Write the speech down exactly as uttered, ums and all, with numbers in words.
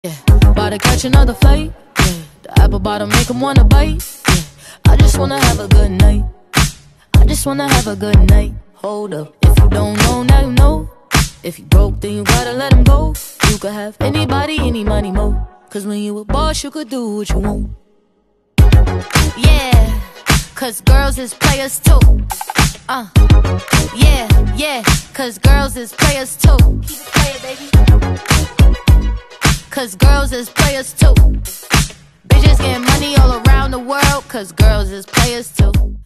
Yeah, about to catch another flight. Yeah, the apple bottom make 'em wanna bite. Yeah, I just wanna have a good night. I just wanna have a good night. Hold up, if you don't know, now you know. If you broke, then you gotta let 'em go. You could have anybody, any money, mo. Cause when you a boss, you could do what you want. Yeah, cause girls is players too. Uh, yeah, yeah, cause girls is players too. Keep it playing, baby. Cause girls is players too. Bitches getting money all around the world. Cause girls is players too.